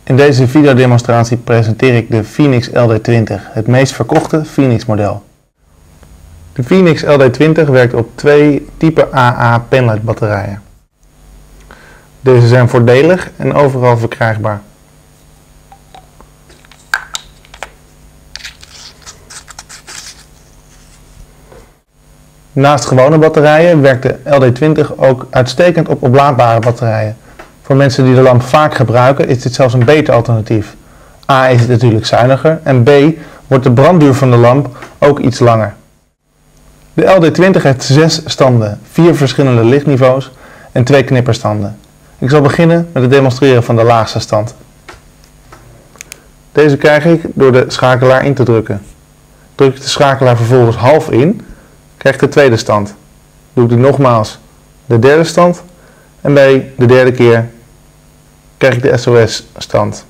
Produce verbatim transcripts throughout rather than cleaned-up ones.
In deze videodemonstratie presenteer ik de Phoenix L D twintig, het meest verkochte Phoenix model. De Phoenix L D twintig werkt op twee type A A penlight batterijen. Deze zijn voordelig en overal verkrijgbaar. Naast gewone batterijen werkt de L D twintig ook uitstekend op oplaadbare batterijen. Voor mensen die de lamp vaak gebruiken is dit zelfs een beter alternatief. A is het natuurlijk zuiniger en B wordt de brandduur van de lamp ook iets langer. De L D twintig heeft zes standen, vier verschillende lichtniveaus en twee knipperstanden. Ik zal beginnen met het demonstreren van de laagste stand. Deze krijg ik door de schakelaar in te drukken. Druk ik de schakelaar vervolgens half in, krijg ik de tweede stand. Doe ik dit nogmaals de derde stand en bij de derde keer krijg ik de S O S stand.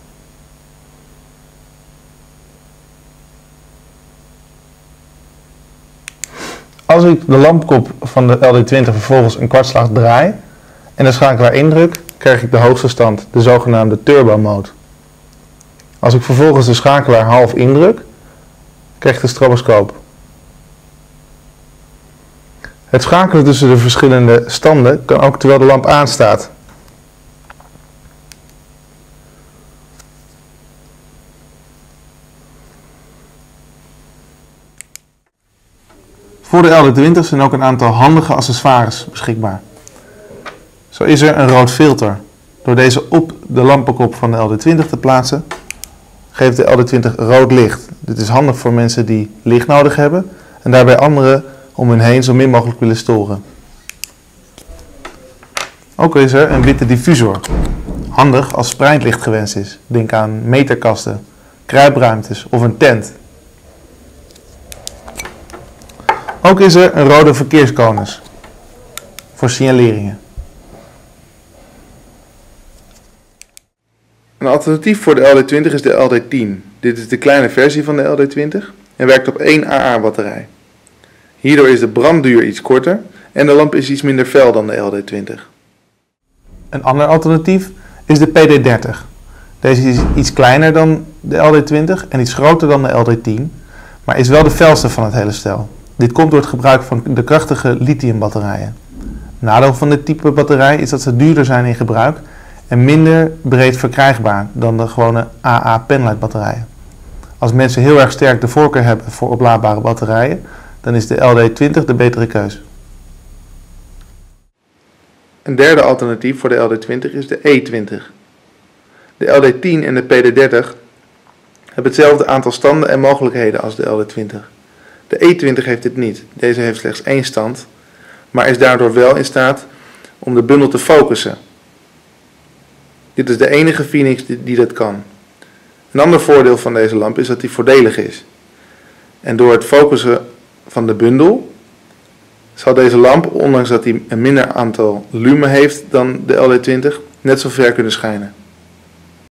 Als ik de lampkop van de L D twintig vervolgens een kwartslag draai en de schakelaar indruk, krijg ik de hoogste stand, de zogenaamde turbo mode. Als ik vervolgens de schakelaar half indruk, krijg ik de stroboscoop. Het schakelen tussen de verschillende standen kan ook terwijl de lamp aanstaat. Voor de L D twintig zijn ook een aantal handige accessoires beschikbaar. Zo is er een rood filter. Door deze op de lampenkop van de L D twintig te plaatsen, geeft de L D twintig rood licht. Dit is handig voor mensen die licht nodig hebben en daarbij anderen om hun heen zo min mogelijk willen storen. Ook is er een witte diffusor. Handig als spreidingslicht gewenst is. Denk aan meterkasten, kruipruimtes of een tent. Ook is er een rode verkeerskonus voor signaleringen. Een alternatief voor de L D twintig is de L D tien. Dit is de kleine versie van de L D twintig en werkt op één A A batterij. Hierdoor is de brandduur iets korter en de lamp is iets minder fel dan de L D twintig. Een ander alternatief is de P D dertig. Deze is iets kleiner dan de L D twintig en iets groter dan de L D tien, maar is wel de felste van het hele stel. Dit komt door het gebruik van de krachtige lithiumbatterijen. Nadeel van dit type batterij is dat ze duurder zijn in gebruik en minder breed verkrijgbaar dan de gewone A A penlight batterijen. Als mensen heel erg sterk de voorkeur hebben voor oplaadbare batterijen, dan is de L D twintig de betere keus. Een derde alternatief voor de L D twintig is de E twintig. De L D tien en de P D dertig hebben hetzelfde aantal standen en mogelijkheden als de L D twintig. De E twintig heeft dit niet. Deze heeft slechts één stand, maar is daardoor wel in staat om de bundel te focussen. Dit is de enige Phoenix die, die dat kan. Een ander voordeel van deze lamp is dat die voordelig is. En door het focussen van de bundel zal deze lamp, ondanks dat hij een minder aantal lumen heeft dan de L D twintig, net zo ver kunnen schijnen.